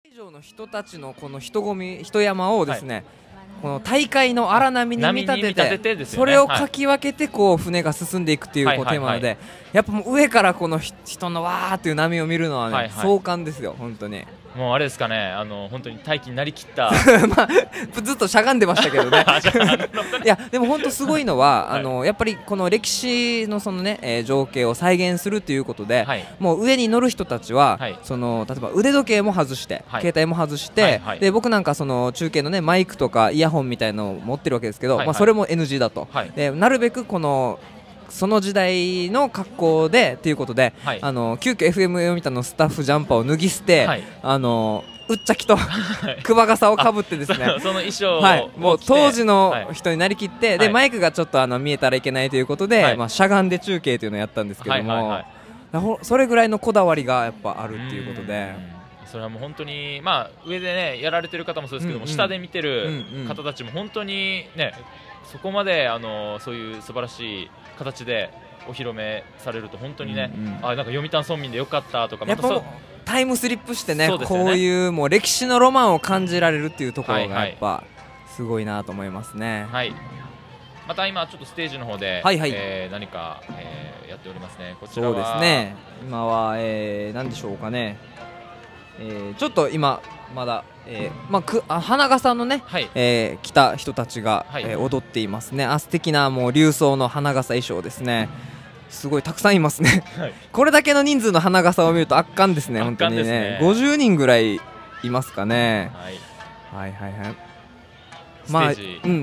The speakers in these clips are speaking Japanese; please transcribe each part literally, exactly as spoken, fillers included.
以上の人たちのこの人混み人山をですね、はい、この大海の荒波に見立て て, て, て、ね、それをかき分けてこう船が進んでいくっていうこうテーマなので、やっぱもう上からこの人のわーっていう波を見るのはね、はいはい、壮観ですよ本当に。 もうあれですかね、あの本当に大気になりきったまあ、ずっとしゃがんでましたけどねいやでも本当すごいのは、はい、あのやっぱりこの歴史のそのね、えー、情景を再現するということで、はい、もう上に乗る人たちは、はい、その例えば腕時計も外して、はい、携帯も外して、はいはい、で僕なんかその中継のねマイクとかイヤホンみたいのを持ってるわけですけど、はいはい、まあ、それも エヌジー だと、はい、でなるべくこのその時代の格好でということで、はい、あの急遽 エフエム 読谷のスタッフジャンパーを脱ぎ捨て、はい、あのうっちゃきと熊笠をかぶってですねその衣装を、 はい、もう当時の人になりきって、はい、でマイクがちょっとあの見えたらいけないということで、はい、まあ、しゃがんで中継というのをやったんですけども、はいはいはい、それぐらいのこだわりがやっぱあるっていうことで、 それはもう本当に、まあ、上でねやられてる方もそうですけども、うんうん、下で見てる方たちも本当にねそこまであのそういう素晴らしい形でお披露目されると本当にね、うんうん、あ、なんか読谷村民でよかったとか、 やっぱタイムスリップしてね、こういうもう歴史のロマンを感じられるっていうところがやっぱすごいなと思いますね。 はい、また今ちょっとステージの方で、はいはい、えー、何か、えー、やっておりますね。こちらはそうですね、今は、えー、何でしょうかね、えー、ちょっと今まだ、えーまあ、くあ花笠のね、はい、えー、来た人たちが、はい、えー、踊っていますね。あ、素敵なもう琉装の花笠衣装ですね。すごいたくさんいますね、はい、これだけの人数の花笠を見ると圧巻ですね。本当にね、ごじゅうにんぐらいいますかね、はい、はいはいはい。まあ、うん、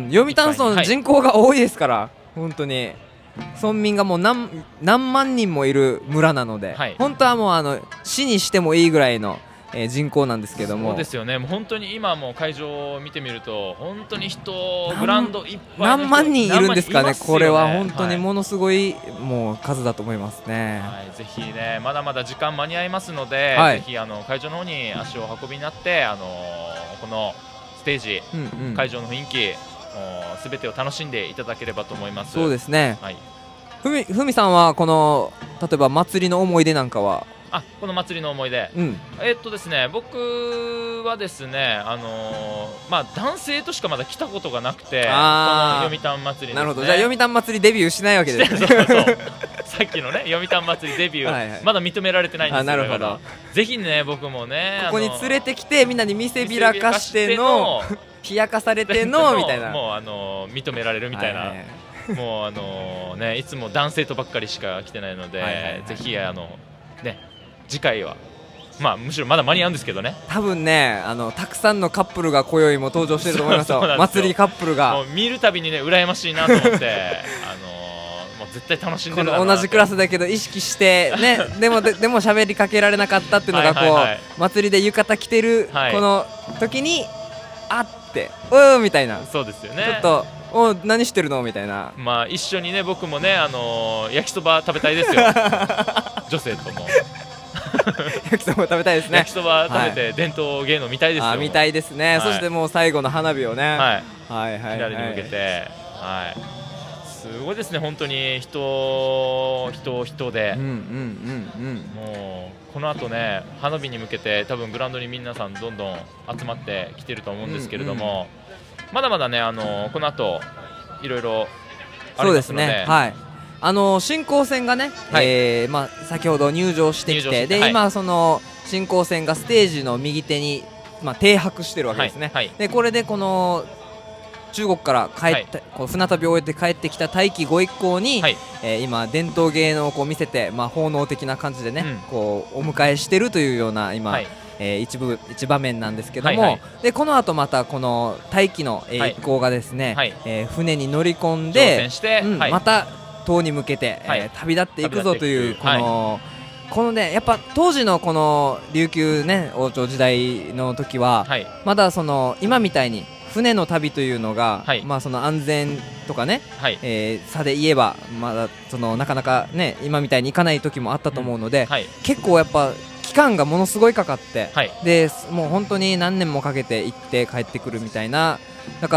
読谷村の人口が多いですから、はい、本当に村民がもう 何, 何万人もいる村なので、はい、本当はもうあの市にしてもいいぐらいのえー、人口なんですけども、 そうですよね。もう本当に今も会場を見てみると本当に人グラウンドいっぱい何万人いるんですかね。これは本当にものすごい、はい、もう数だと思いますね。 はい、ぜひねまだまだ時間間に合いますので、はい、ぜひあの会場の方に足をお運びになって、あのー、このステージ、うんうん、会場の雰囲気すべてを楽しんでいただければと思います。 そうですね、はい、ふみ、ふみさんはこの例えば祭りの思い出なんかは？ あ、この祭りの思い出、うん、えー、っとですね僕はですね、あのー、まあ男性としかまだ来たことがなくて、この読谷祭りですね。 なるほど、じゃあ読谷祭りデビューしないわけですね。 そうそうさっきのね読谷祭りデビューはい、はい、まだ認められてないんですよ。なるほど。ぜひね僕もねここに連れてきてみんなに見せびらかしての冷やかされてのみたいな、 もうあのー、認められるみたいな、はいはいはい、もうあのー、ねいつも男性とばっかりしか来てないので、はいはいはい、ぜひあのね次回は、まあ、むしろまだ間に合うんですけどね、 多分ねあのたくさんのカップルが今宵も登場していると思いますよ。祭りカップルがもう見るたびにね羨ましいなと思ってあのー、もう絶対楽しんでるだろうな。 同じクラスだけど意識してねでもででも喋りかけられなかったっていうのがこう、はいはいはい、祭りで浴衣着てる、はい、この時にあってうーみたいな、 そうですよね、 ちょっとお何してるのみたいな、 まあ一緒にね僕もね、あのー、焼きそば食べたいですよ女性とも焼きそば食べたいですね。 焼きそば食べて伝統芸能見たいですよ。 あ見たいですね、はい、そしてもう最後の花火をね、はい、はいはいはいフィナーレに向けて、はい、すごいですね本当に人人人で、うんうんうんうん、もうこの後ね花火に向けて多分グラウンドに皆さんどんどん集まってきてると思うんですけれども、うんうん、まだまだねあのこの後いろいろありますので、そうですね、はい、 あの新幹線がね、はい、えーまあ、先ほど入場してきてで、はい、今その新幹線がステージの右手に、まあ、停泊してるわけですね、はいはい、でこれでこの中国から帰って、はい、こう船旅を終えて帰ってきた大輝ご一行に、はい、えー、今伝統芸能をこう見せて、まあ、奉納的な感じでね、うん、こうお迎えしてるというような今、はい、えー、一部一場面なんですけども、はいはい、でこの後またこの大輝の、えーはい、一行がですね、はい、えー、船に乗り込んで、うん、はい、また島に向けて、はい、えー、旅立っていくぞというこの、はい、このねやっぱ当時のこの琉球ね王朝時代の時は、はい、まだその今みたいに船の旅というのが、はい、まあその安全とかね、はい、えー、差で言えばまだそのなかなかね今みたいに行かない時もあったと思うので、うん、はい、結構やっぱ期間がものすごいかかって、はい、でもう本当に何年もかけて行って帰ってくるみたいな、だから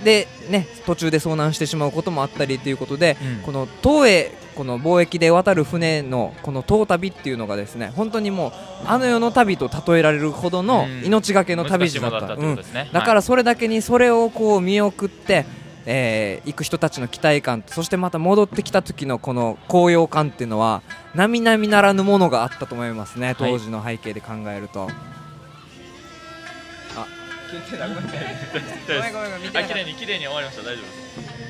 でね、途中で遭難してしまうこともあったりということで、うん、この東へこの貿易で渡る船のこの東旅っていうのがですね、本当にもうあの世の旅と例えられるほどの命がけの旅路だった。だからそれだけにそれをこう見送って、えー、行く人たちの期待感、そしてまた戻ってきた時のこの高揚感っていうのは並々ならぬものがあったと思いますね、当時の背景で考えると。はい、あ、聞いてた、ごめんなさい。ごめんごめんごめん、見てなかった。 綺麗に綺麗に終わりました。大丈夫です。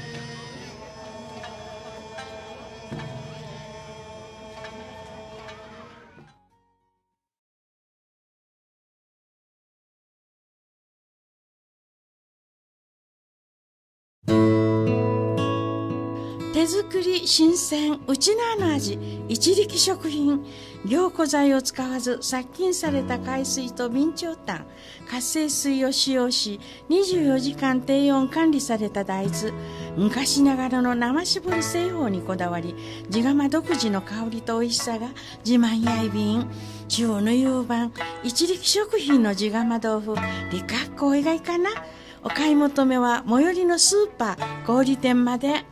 手作り新鮮うちなーの味、一力食品。凝固剤を使わず殺菌された海水と備長炭、活性水を使用しにじゅうよじかん低温管理された大豆。昔ながらの生搾り製法にこだわり、地釜独自の香りと美味しさが自慢やいびん。中の夕晩、一力食品の地釜豆腐、理覚こいがいかな。お買い求めは最寄りのスーパー小売店まで。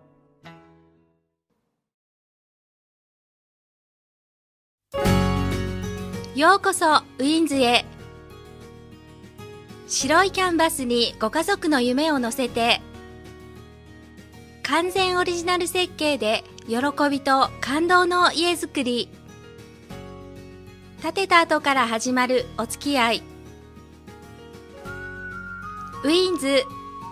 ようこそウィンズへ。白いキャンバスにご家族の夢を乗せて、完全オリジナル設計で喜びと感動の家づくり。建てた後から始まるお付き合い。ウィンズ。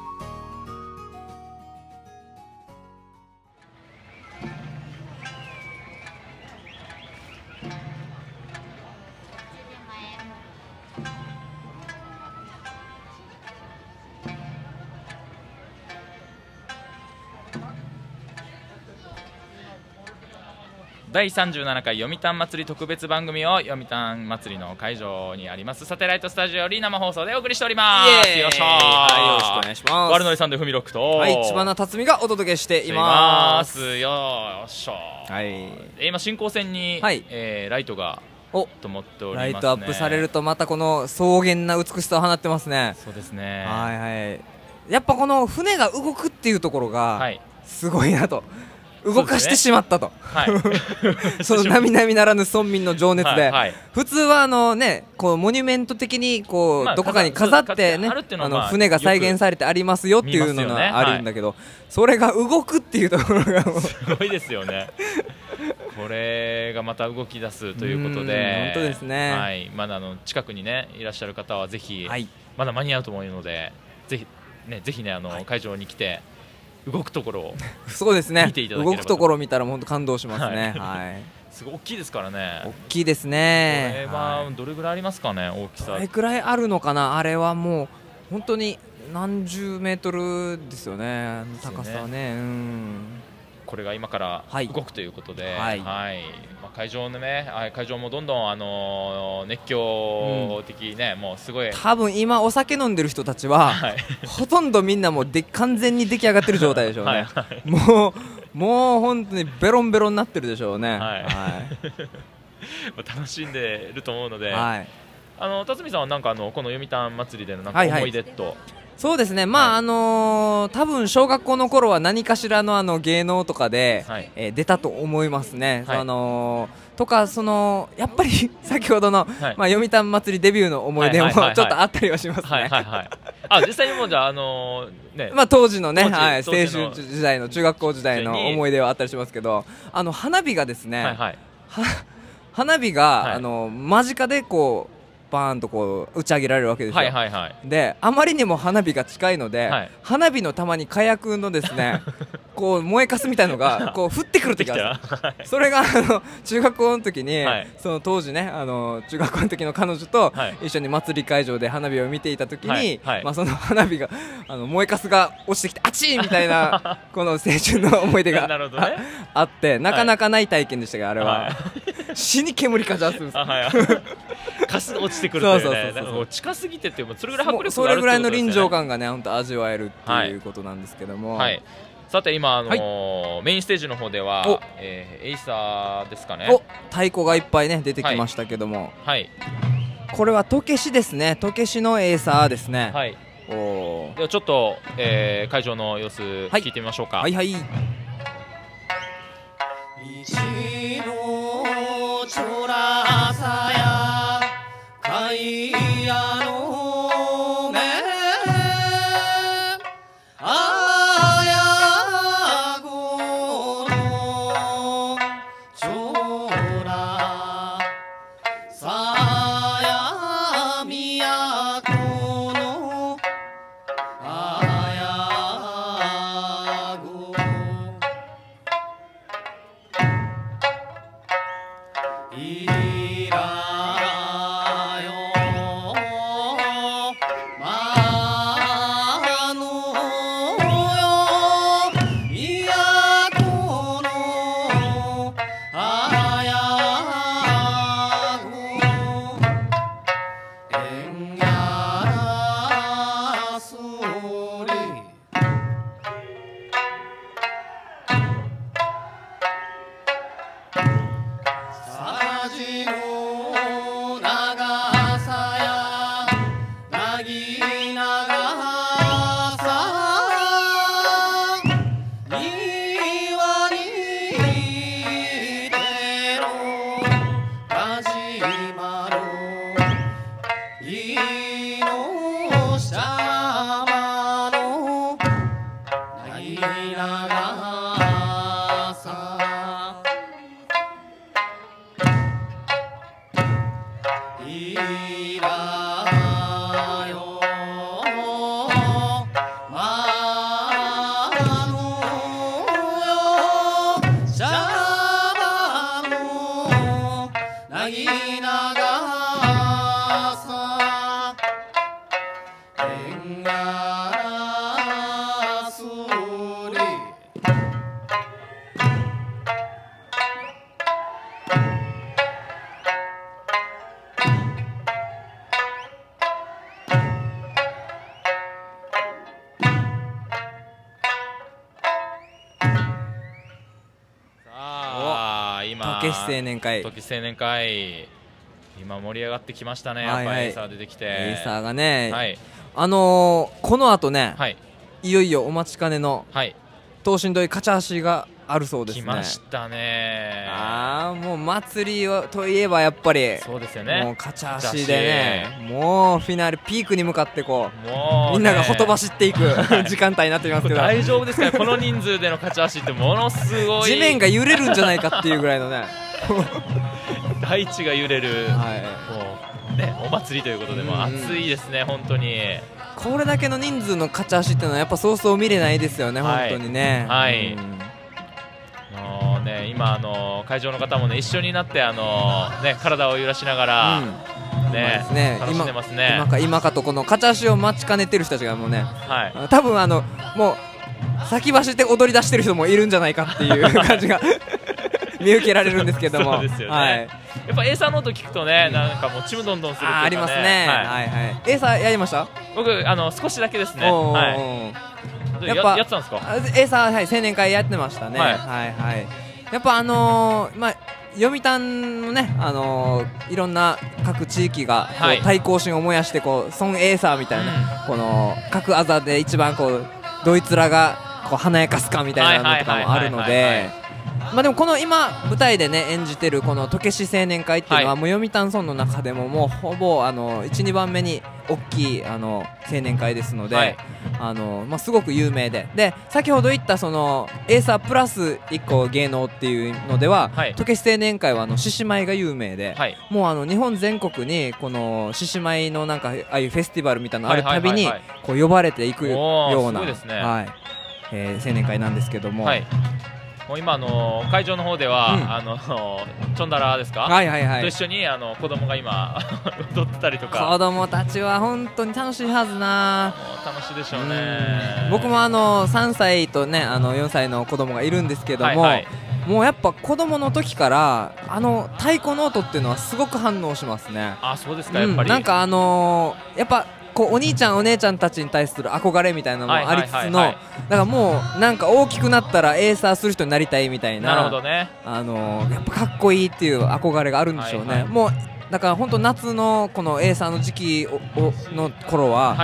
だいさんじゅうななかい読谷祭り特別番組を読谷祭りの会場にありますサテライトスタジオより生放送でお送りしております。よっしゃー、 はい、よろしくお願いします。 悪ノリさんでフミロックと、 はい、千葉な辰巳がお届けしています。 よっしゃー、はい、今進行線に、はい、えー、ライトがお灯っておりますね。 ライトアップされるとまたこの草原な美しさを放ってますね。 そうですね、 はいはい、やっぱこの船が動くっていうところがすごいなと、はい、動かしてしまったと、その並々ならぬ村民の情熱で、はいはい、普通はあの、ね、こうモニュメント的にこう、まあ、どこかに飾ってね、あの船が再現されてありますよっていうのがあるんだけど、はい、それが動くっていうところがもうすごいですよね。これがまた動き出すということで、 本当ですね、 はい、まだあの近くに、ね、いらっしゃる方はぜひ、はい、まだ間に合うと思うのでぜひね、ぜひね、あの、はい、会場に来て動くところをそうですね、動くところを見たら本当感動しますね。はい、 すごい大きいですからね。 大きいですね。 これはどれぐらいありますかね、大きさ。 どれくらいあるのかな。あれはもう本当に何十メートルですよね、高さはね。うん、 これが今から動くということで、はいはい、まあ、会場のね、会場もどんどん、あのー、熱狂的ね、うん、もうすごい多分今お酒飲んでる人たちは、はい、ほとんどみんなもうで完全に出来上がってる状態でしょうね。はい、はい、もうもう本当にベロンベロンになってるでしょうね。はい、はい、 楽しんでると思うので、はい、あの辰巳さんはなんかあのこの読谷祭りでのなんか思い出と、はいはい、 そうですね、まあ、はい、あのー、多分小学校の頃は何かしらのあの芸能とかで、はい、えー、出たと思いますね。はい、あのー、とかそのやっぱり先ほどの、はい、まあ、読谷祭りデビューの思い出もちょっとあったりはしますね。 あ、実際にもじゃあ、あのーね、 まあ当時のね、はい、青春時代の中学校時代の思い出はあったりしますけど、あの花火がですね、はいはい、花火が、はい、あの間近でこうバーンとこう打ち上げられるわけですよ。はいはいはい、であまりにも花火が近いので、はい、花火の玉に火薬のですねこう燃えかすみたいのがこう降ってくる時がある。それがあの中学校の時に、はい、その当時ね、あの中学校の時の彼女と一緒に祭り会場で花火を見ていた時に、はいはい、まあ、その花火があの燃えかすが落ちてきてあちーみたいなこの青春の思い出がなるほど、ね、あってなかなかない体験でしたが、あれは、はい、死に煙かじゃすんです。 かす落ちてくるというね、もう近すぎてってそれぐらい迫力があるってことですね。 それぐらいの臨場感がね本当味わえるっていうことなんですけども、はいはい、 さて今、あのーはい、メインステージの方では、えー、エイサーですかね、 お太鼓がいっぱいね出てきましたけども、はい、これはとけしですね。とけしのエイサーですね。はい、おではちょっと、えー、会場の様子聞いてみましょうか。 はいはい。 一のちょらさやかいやのめあやごのちょらさやみやこのあやごいらよまのよいやこのあやごえんやらそれさじの長さやなぎ長さ庭にてろかじまろいのしゃまのなぎ長さいらよまのよしゃばのなぎながさえんがらすりさあ今竹志青年会時青年会今盛り上がってきましたね。 はいはいやっぱりエイサー出てきてエイサーがね、 はいあのー、この後ね、 はいいよいよお待ちかねのはい東進土井勝ち橋があるそうですね。 来ましたね。 ああもう祭りはといえばやっぱりそうですよね。 もう勝ち橋でねもうフィナーレピークに向かってこうもうねみんながほとばしっていく時間帯になっていますけど大丈夫ですかねこの人数での勝ち橋ってものすごい地面が揺れるんじゃないかっていうぐらいのね大地が揺れる、 はいもうねお祭りということでもう暑いですね本当に。 これだけの人数の勝ち橋っていうのはやっぱそうそう見れないですよね、はい、本当にね。 はい、うんあのね、今あの会場の方もね一緒になってあの、ね、体を揺らしながら、うんねね、楽しんでますね。 今か今かとこの勝ち橋を待ちかねてる人たちがもうね、 はい、 多分あのもう先走って踊り出してる人もいるんじゃないかっていう感じが見受けられるんですけどもそうですよね、 はい、 やっぱエイサーの音聞くとね、うん、なんかもうちむどんどんするっていうか、ね、 あ, ありますね、はいはいはい、エイサーやりました？ 僕あの少しだけですね。はい、やっぱやってたんですか？ エイサー、はい、青年会やってましたね。はい、はいはい、やっぱあのー、まあ読谷のね、あのー、いろんな各地域がこう、はい、対抗心を燃やしてこう孫エイサーみたいな、うん、この各あざで一番こうドイツらがこう華やかすかみたいなのとかもあるので。まあでもこの今舞台でね演じてるこの渡慶青年会っていうのはもう読谷村の中でももうほぼあのいち、にばんめに大きいあの青年会ですので、はい、あのまあすごく有名で、で先ほど言ったそのエイサープラスいっこ芸能っていうのでは渡慶青年会はあの獅子舞が有名で、はい、もうあの日本全国にこの獅子舞のなんかああいうフェスティバルみたいなのあるたびにこう呼ばれていくような、はいえー、青年会なんですけども。はいもう今あの会場の方では、うん、あのチョンダラですか、はいはいはい、と一緒にあの子供が今踊ってたりとか、子供たちは本当に楽しいはずな。 もう楽しいでしょうね。 僕もあのさんさいとねあのよんさいの子供がいるんですけども、はいはい、もうやっぱ子供の時からあの太鼓の音っていうのはすごく反応しますね。 あ、そうですか、やっぱり、 うん、なんかあのー、やっぱこうお兄ちゃんお姉ちゃんたちに対する憧れみたいなのもありつつの、だからもうなんか大きくなったらエイサーする人になりたいみたいな、 なるほどね、 あのー、やっぱかっこいいっていう憧れがあるんでしょうね、はいはい、もうだから本当夏のこのエイサーの時期の頃は、はい、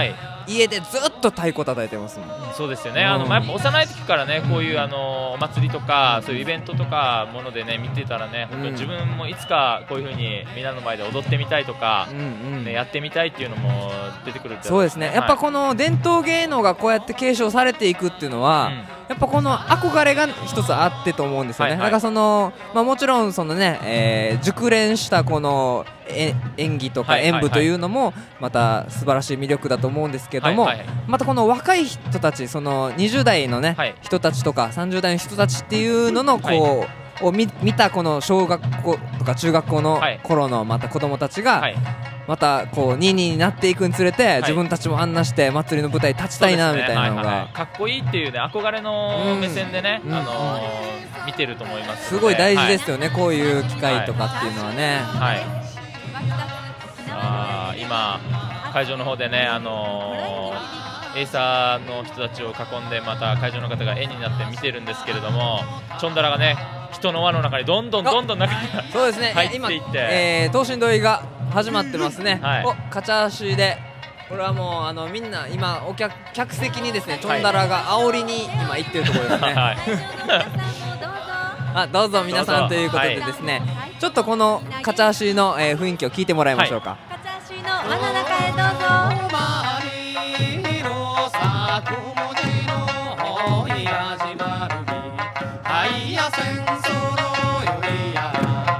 家でずっと太鼓叩いてますもん。 そうですよね、あのまあ、やっぱ幼い時からねこういうあのお祭りとかそういうイベントとかものでね見てたらね本当に自分もいつかこういう風にみんなの前で踊ってみたいとか、うんうんね、やってみたいっていうのも出てくる。 そうですね、やっぱこの伝統芸能がこうやって継承されていくっていうのは、うん、やっぱこの憧れが一つあってと思うんですよね。はいはい、だからその、まあ、もちろんそのね、えー、熟練したこのえ演技とか演舞というのもまた素晴らしい魅力だと思うんですけども、はいはいはい、またこの若い人たちそのにじゅう代のね、はい、人たちとかさんじゅう代の人たちっていうののこう、はいを 見, 見たこの小学校とか中学校の頃のまた子供たちがまたこうににになっていくにつれて自分たちもあんなして祭りの舞台に立ちたいなみたいなのがかっこいいっていうね憧れの目線でね、うん、あのーうん、見てると思います。 すごい大事ですよね、はい、こういう機会とかっていうのはね。はい、 あ今会場の方でねあのーエイサーの人たちを囲んでまた会場の方が絵になって見てるんですけれども、チョンダラがね人の輪の中にどんどんどんどん中にそうですね入っていって、 えー、等身同意が始まってますね。はい、おカチャ足でこれはもうあのみんな今お客客席にですねチョンダラが煽りに今行ってるところですね。はい、あどうぞ皆さんということでですね、はい、ちょっとこのカチャ足の、えー、雰囲気を聞いてもらいましょうか。はい、 カチャ足の輪の中へどうぞ。 小文字のほい始まるにはいや戦争のよりやら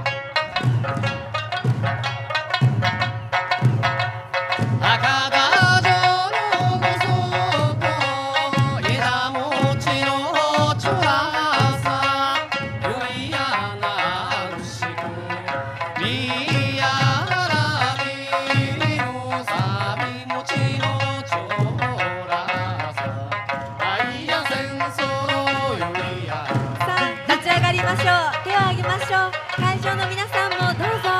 赤田城のごそと枝餅のちょらさよいやなるしくみやらびのさび餅のちょ立ち上がりましょう。手を挙げましょう。会場の皆さんもどうぞ。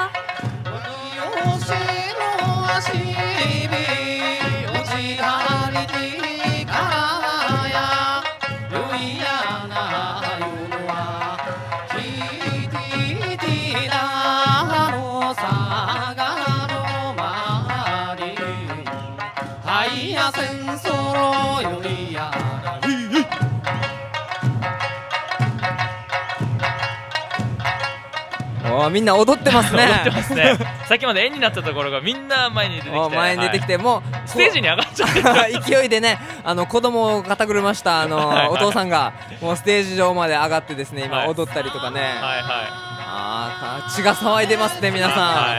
みんな踊ってますね。 踊ってますね。さっきまで絵になったところがみんな前に出てきて、 前に出てきて、はい、もうステージに上がっちゃって勢いでね、あの子供を肩車したあの、はいはい、お父さんがもうステージ上まで上がってですね今踊ったりとかね、はいはいはい、あ血が騒いでますね皆さん。はい、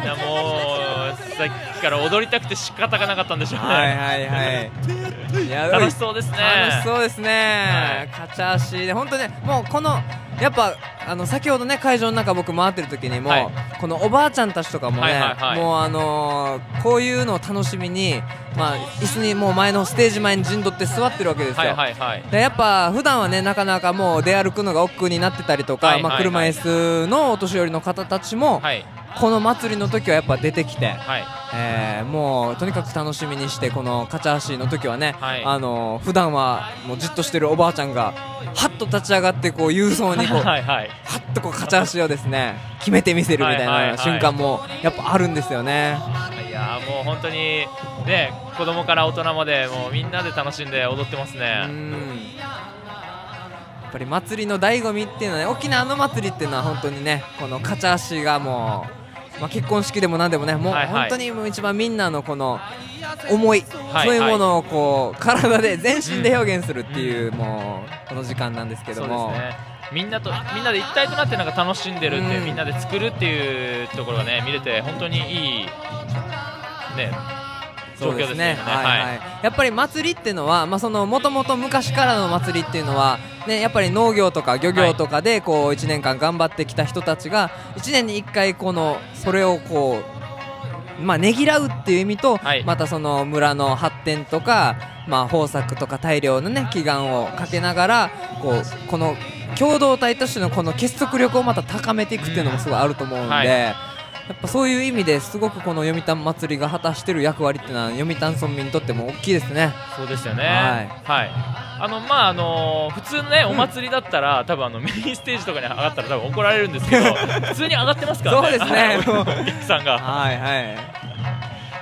いやもうさっきから踊りたくて仕方がなかったんでしょうね。はいはいはいいや楽しそうですね。 楽しそうですね、はい、カチャ足で本当ねもうこのやっぱあの先ほどね会場の中僕回ってる時にも、はい、このおばあちゃんたちとかもね、はいはいはい、もうあのー、こういうのを楽しみに、まあ、椅子にもう前のステージ前に陣取って座ってるわけですよ。はいはいはい、でやっぱ普段はねなかなかもう出歩くのが億劫になってたりとか、はいはいはいまあ、車椅子のお年寄りの方たちも、はいこの祭りの時はやっぱ出てきて、はいえー、もうとにかく楽しみにしてこのカチャ足の時はね、はい、あのー、普段はもうじっとしてるおばあちゃんがはっと立ち上がってこう勇壮にこうはい、はい、はっとこうカチャ足をですね決めてみせるみたいな瞬間もやっぱあるんですよね。 いやもう本当にね子供から大人までもうみんなで楽しんで踊ってますね。うんやっぱり祭りの醍醐味っていうのはね沖縄の祭りっていうのは本当にねこのカチャ足がもう、まあ、結婚式でも何でもねもう本当にもう一番みんなのこの思い、はい、そういうものをこう体で全身で表現するっていう、うん、もうこの時間なんですけども、そうですね、 みんなとみんなで一体となってなんか楽しんでるって、うん、みんなで作るっていうところがね見れて本当にいいねそうですね、はいはいはい、やっぱり祭りっていうのはもともと昔からの祭りっていうのは、ね、やっぱり農業とか漁業とかでこういちねんかん頑張ってきた人たちがいちねんにいっかいこのそれをこう、まあ、ねぎらうっていう意味と、はい、またその村の発展とか、まあ、豊作とか大量の、ね、祈願をかけながらこうこの共同体としてのこの結束力をまた高めていくっていうのもすごいあると思うんで、はいやっぱそういう意味ですごくこの読谷祭りが果たしている役割っていうのは読谷村民にとっても大きいですね。 そうですよね。はい。はい、あのまああのー、普通ねお祭りだったら、うん、多分あのメインステージとかに上がったら多分怒られるんですけど普通に上がってますからね。 そうですね。 お客さんが。 はいはい。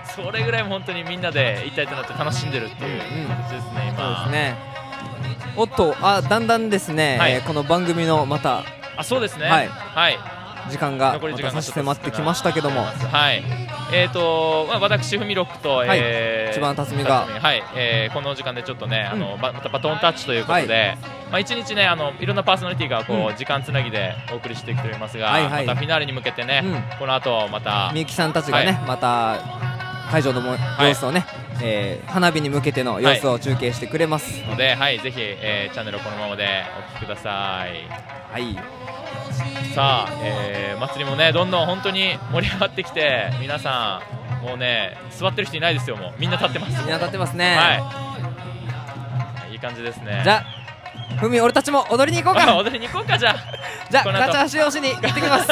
それぐらい本当にみんなで一体となって楽しんでるっていう形ですね、今。 そうですね。おっと、あ、だんだんですね、はい、えー、この番組のまた、 あ、そうですね、 はい、 はい、 時間がまた差し迫ってきましたけども、 はい、えーとまあ、私、フミロックと、はい、えー、 千葉辰巳が、 はいえー、この時間でちょっとね、うん、あのまたバトンタッチということで、はい、まあ、一日ね、あのいろんなパーソナリティがこう、うん、時間つなぎでお送りしてきておりますが、はいはい、またフィナーレに向けてね、うん、この後またみゆきさんたちがね、はい、また会場のも、はい、様子をね、えー、花火に向けての様子を中継してくれますので、はい、ぜひ、えー、チャンネルをこのままでお聞きください。 はい、 さあ、えー、祭りもねどんどん本当に盛り上がってきて、皆さんもうね座ってる人いないですよ、もうみんな立ってます。 みんな立ってますね。 はい、いい感じですね。 じゃあふみ、俺たちも踊りに行こうか。 踊りに行こうか。じゃあじゃあガチャ足をしに行ってきます。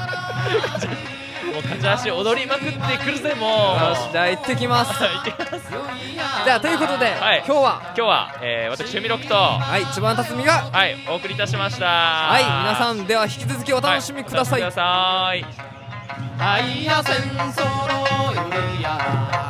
もうガチャ足踊りまくってくるぜ、もう。 よし、じゃあ行ってきます。 行ってきます。 じゃあということで、はい、今日は今日は、えー、私フミロックと、 はい、千葉辰巳が、 はい、お送りいたしました。 はい、皆さんでは引き続きお楽しみください。 はい、ください。 はいや戦争の夜や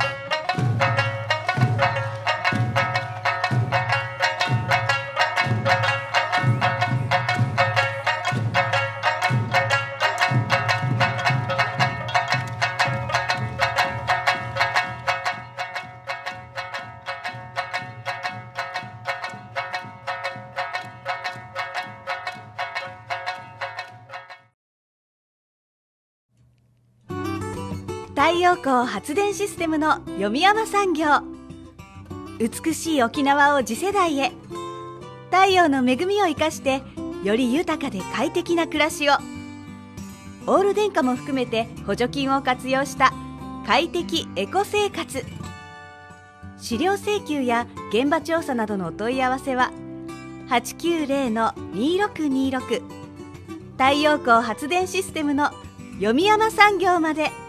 太陽光発電システムの読山産業。美しい沖縄を次世代へ。太陽の恵みを生かしてより豊かで快適な暮らしを。オール電化も含めて補助金を活用した快適エコ生活。資料請求や現場調査などのお問い合わせは はちきゅうゼロ の にーろくにーろく 太陽光発電システムの読山産業まで。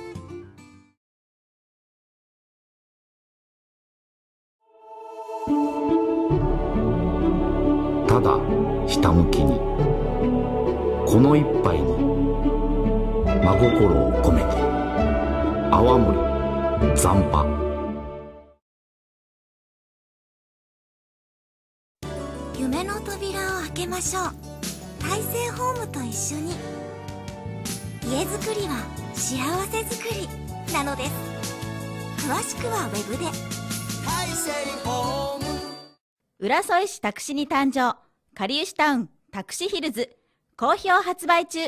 ただひたむきにこの一杯に真心を込めて泡盛残波。 夢の扉を開けましょう。大成ホームと一緒に。家づくりは幸せづくりなのです。詳しくはウェブで。大成ホーム。 浦添市宅地に誕生、かりゆしタウン宅地ヒルズ、好評発売中。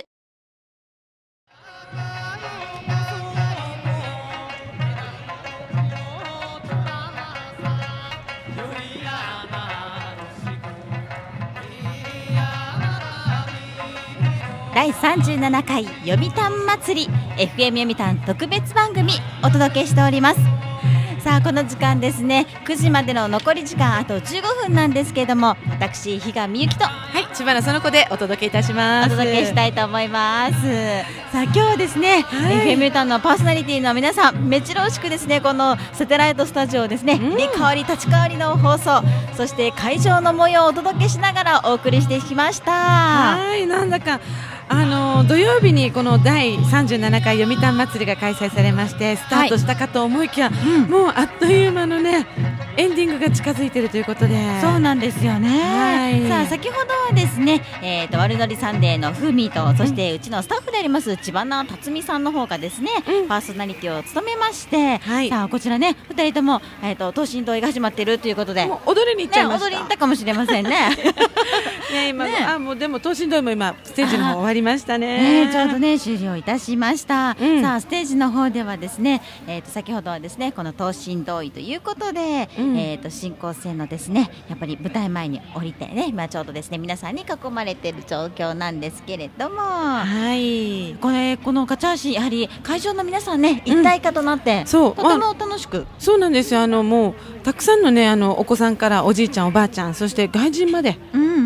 だいさんじゅうななかい読谷祭り エフエム 読谷特別番組お届けしております。さあこの時間ですね、くじまでの残り時間あとじゅうごふんなんですけれども、私比嘉美幸と、 はい、千葉の園子でお届けいたします。 お届けしたいと思います。さあ今日はですね、はい、エフエム タウンのパーソナリティの皆さん、めじろ押しくですね、このサテライトスタジオですね、うん、に変わり立ち替わりの放送、そして会場の模様をお届けしながらお送りしてきました。 はい、なんだかあの土曜日にこのだいさんじゅうななかい読谷祭りが開催されましてスタートしたかと思いきや、はい、もうあっという間のねエンディングが近づいているということで。 そうなんですよね、はい、さあ先ほどはですね、えーと、悪ノリサンデーのふみと、そしてうちのスタッフであります千葉な辰巳さんの方がですね、うん、パーソナリティを務めまして、はい、さあこちらねふたりとも、えーと、等身同意が始まっているということで、 もう踊りに行っちゃいました、 ね、踊りに行ったかもしれませんね。 ね今ね、あもうでも等身同意も今ステージの方終わりましたね。 ねちょうどね終了いたしました、うん、さあステージの方ではですね、えーと先ほどはですねこの等身同意ということで、うん、えーと進行線のですねやっぱり舞台前に降りてね、今ちょうどですね皆さんに囲まれている状況なんですけれども、はいこれこのガチャ足やはり会場の皆さんね一体化となって、うん、そうとても楽しく。 そうなんですよ。あのもうたくさんのねあのお子さんからおじいちゃんおばあちゃんそして外人まで、うん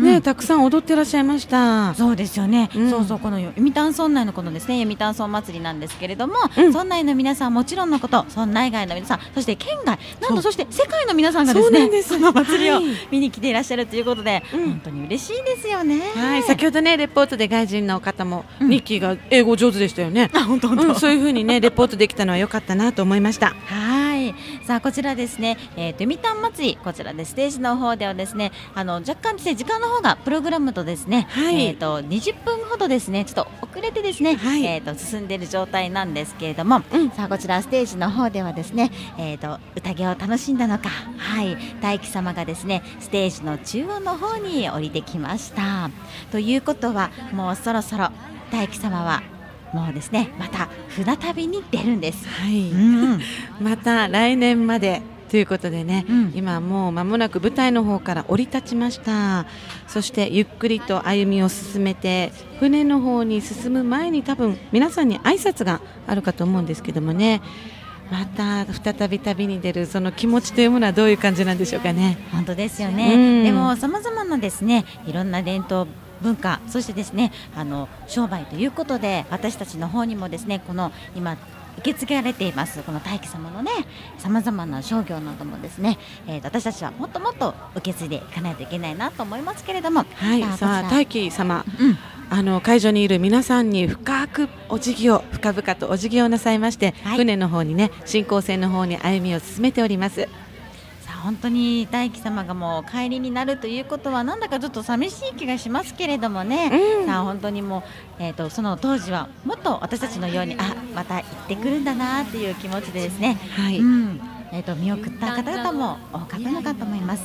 ね、たくさん踊ってらっしゃいました。 そうですよね、 うん、 そうそう、この読谷村内のこのですね読谷村祭りなんですけれども、うん、村内の皆さんもちろんのこと、村内外の皆さん、そして県外、なんとそして世界の皆さんがですね、その祭りを見に来ていらっしゃるということで、はい、本当に嬉しいですよね。 はい、先ほどねレポートで外人の方も、うん、ニッキーが英語上手でしたよね。 あ、本当本当、 うん、そういう風にねレポートできたのは良かったなと思いました。 はい、さあこちらですね、えー、読谷祭り、こちらでステージの方ではですね、あの若干ですね時間の方がプログラムとですね、はい、えーとにじゅっぷんほどですねちょっと遅れてですね、はい、えーと進んでいる状態なんですけれども、うん、さあこちらステージの方ではですね、えーと宴を楽しんだのか、はい、大工様がですねステージの中央の方に降りてきました。ということはもうそろそろ大工様はもうですねまた船旅に出るんです。 はい、うん、また来年までということでね、うん、今もう間もなく舞台の方から降り立ちました。そしてゆっくりと歩みを進めて船の方に進む前に多分皆さんに挨拶があるかと思うんですけどもね、また再び旅に出るその気持ちというものはどういう感じなんでしょうかね。 本当ですよね、うん、でもさまざまなですねいろんな伝統文化、そしてですねあの商売ということで私たちの方にもですねこの今受け継がれていますこの大工様のねさまざまな商業などもですね、えー、私たちはもっともっと受け継いでいかないといけないなと思いますけれども、 はい、さあ大工様、うん、あの会場にいる皆さんに深くお辞儀を深々とお辞儀をなさいまして、はい、船の方にね進行船の方に歩みを進めております。 本当に大工様がもう帰りになるということはなんだかちょっと寂しい気がしますけれどもね、うん、さあ本当にもう、えーと、その当時はもっと私たちのようにあまた行ってくるんだなという気持ちでですね、はい、うん、えーと、見送った方々も多かったのかと思います。さ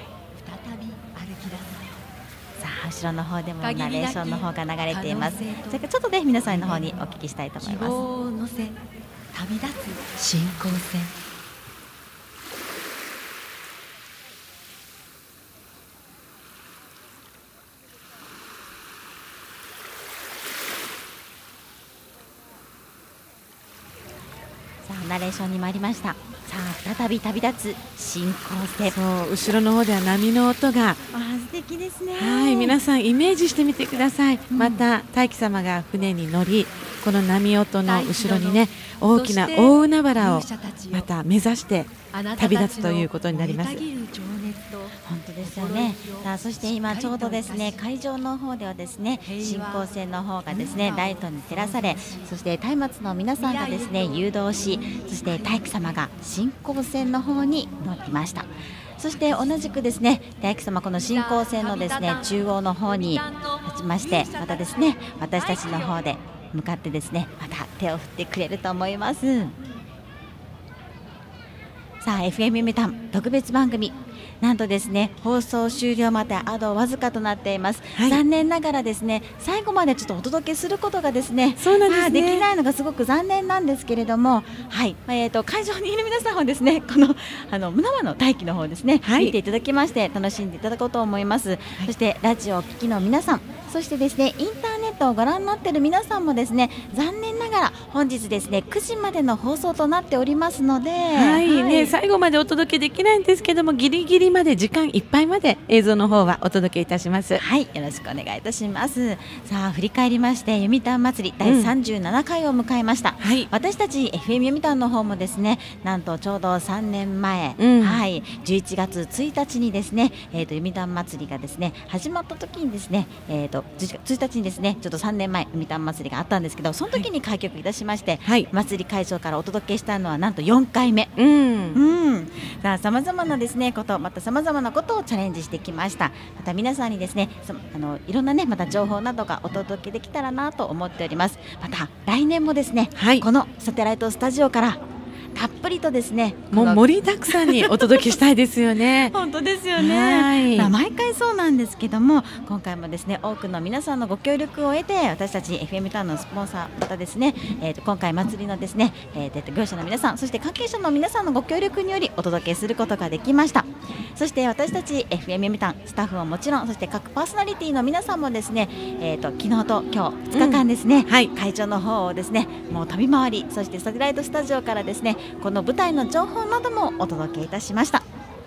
あ後ろの方でもナレーションの方が流れています。それからちょっとね皆さんの方にお聞きしたいと思います。希望を乗せ旅立つ進行船。ナレーションに参りました。さあ再び旅立つ進行船。 そう後ろの方では波の音が、 あ素敵ですね。 はい、皆さんイメージしてみてください、うん、また大工様が船に乗りこの波音の後ろにね大きな大海原をまた目指して旅立つということになります。 本当ですよね。さあそして今ちょうどですね会場の方ではですね進行船の方がですねライトに照らされ、そして松明の皆さんがですね誘導し、そして大工様が進行船の方に乗りました。そして同じくですね大工様この進行船のですね中央の方に立ちまして、またですね私たちの方で向かってですねまた手を振ってくれると思います。さあ エフエム 読谷特別番組、なんとですね放送終了まであとわずかとなっています、はい、残念ながらですね最後までちょっとお届けすることがですねそうなんですね、 できないのがすごく残念なんですけれども、はい、えー、と会場にいる皆さんはですねこのあの胸輪の大気の方ですね、はい、見ていただきまして楽しんでいただこうと思います、はい、そしてラジオをお聞きの皆さん、そしてですねインターネットをご覧になっている皆さんもですね残念ながら本日ですねくじまでの放送となっておりますので、はい、 はいね、最後までお届けできないんですけどもギリギリまで時間いっぱいまで映像の方はお届けいたします。 はい、よろしくお願いいたします。さあ振り返りまして読谷祭りだいさんじゅうななかいを迎えました、うん、はい、私たち エフエム 読谷の方もですねなんとちょうどさんねんまえ、うん、はい、じゅういちがつついたちにですね、えー、と読谷祭りがですね始まった時にですね、えー、とついたちにですねちょっとさんねんまえ読谷祭りがあったんですけど、その時に開局いたしまして、はい、祭り会場からお届けしたのはなんとよんかいめ、うん、うん、さあさまざまなですねことまたさまざまなことをチャレンジしてきました。また皆さんにですねあのいろんなねまた情報などがお届けできたらなと思っております。また来年もですね、はい、このサテライトスタジオからたっぷりとですねもう盛りだくさんにお届けしたいですよね本当ですよね、まあ、毎回そうなんですけども今回もですね多くの皆さんのご協力を得て私たち エフエム タウンのスポンサーまたですね、えー、と今回祭りのですね、えー、業者の皆さんそして関係者の皆さんのご協力によりお届けすることができました。そして私たち エフエム 読谷スタッフはもちろんそして各パーソナリティの皆さんもですね、えー、と昨日と今日ふつかかんですね、うん、はい、会場の方をですねもう飛び回りそしてサテライトスタジオからですねこの舞台の情報などもお届けいたしました。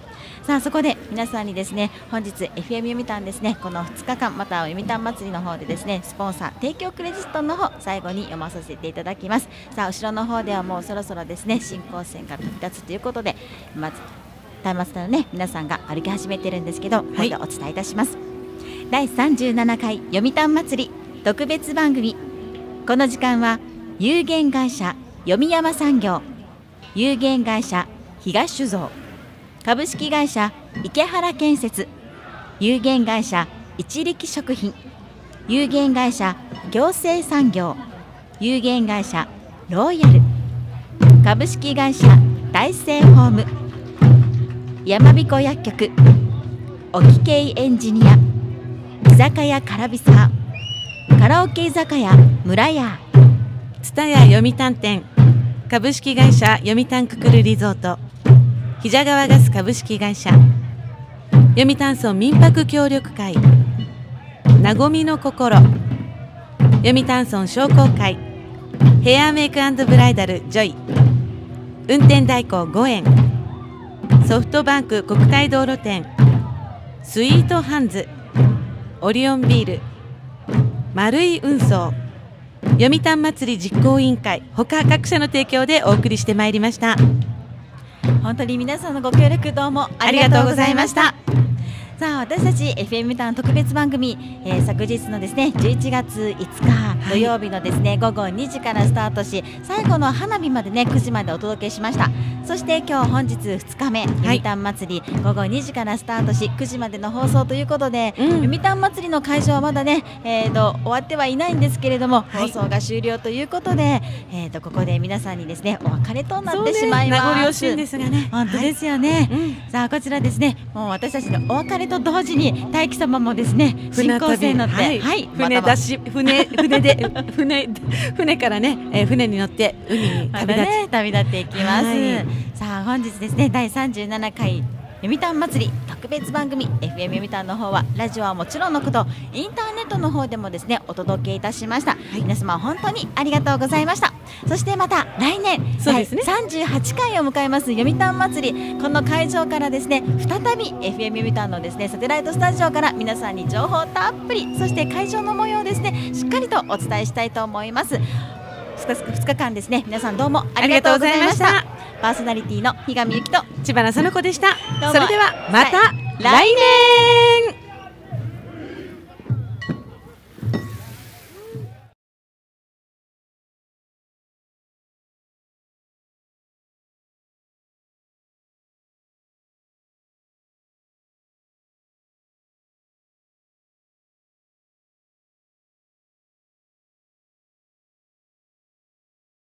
さあそこで皆さんにですね本日 エフエム 読谷ですねこのふつかかんまたは読谷祭りの方でですねスポンサー提供クレジットの方最後に読まさせていただきます。さあ後ろの方ではもうそろそろですね新幹線が飛び立つということでまず松田のね皆さんが歩き始めてるんですけど、はい、お伝えいたします。だいさんじゅうななかい読谷祭り特別番組、この時間は有限会社読山産業、有限会社東酒造、株式会社池原建設、有限会社一力食品、有限会社行政産業、有限会社ローヤル、株式会社大成ホーム、山彦薬局、沖系エンジニア、居酒屋カラビサー、カラオケ居酒屋村屋、 蔦屋読谷店、株式会社読谷くくるリゾート、比謝川ガス株式会社、読谷村民泊協力会、なごみの心、読谷村商工会、ヘアメイク&ブライダルジョイ、運転代行ごえん、ソフトバンク国会道路店、スイートハンズ、オリオンビール、丸い運送、読谷祭り実行委員会他各社の提供でお送りしてまいりました。 本当に皆さんのご協力どうもありがとうございました。さあ私たち エフエム タウン特別番組、えー、昨日のですねじゅういちがついつか土曜日のですね、はい、午後にじからスタートし最後の花火までねくじまでお届けしました。そして今日本日ふつかめ、はい、読谷祭り午後にじからスタートしくじまでの放送ということで、うん、読谷祭りの会場はまだね、えー、と終わってはいないんですけれども、はい、放送が終了ということで、えー、とここで皆さんにですねお別れとなってしまいます。 名残惜しいんですがね、 本当ですよね、はい、うん、さあこちらですねもう私たちのお別れと同時に大輝様もですね新幹線に乗って、はいはい、船出し船船で船船からね、えー、船に乗って海に旅立ち、 ね、旅立っていきます、はい、さあ本日ですねだいさんじゅうななかい読谷祭り特別番組 エフエム 読谷の方はラジオはもちろんのことインターネットの方でもですねお届けいたしました、はい、皆様本当にありがとうございました。そしてまた来年、そうですね、だいさんじゅうはちかいを迎えます読谷祭り、この会場からですね再び エフエム 読谷のですねサテライトスタジオから皆さんに情報たっぷり、そして会場の模様をですねしっかりとお伝えしたいと思います。ふつかかんですね皆さんどうもありがとうございました。パーソナリティの日上由紀と千葉なさの子でした。それではまた来年。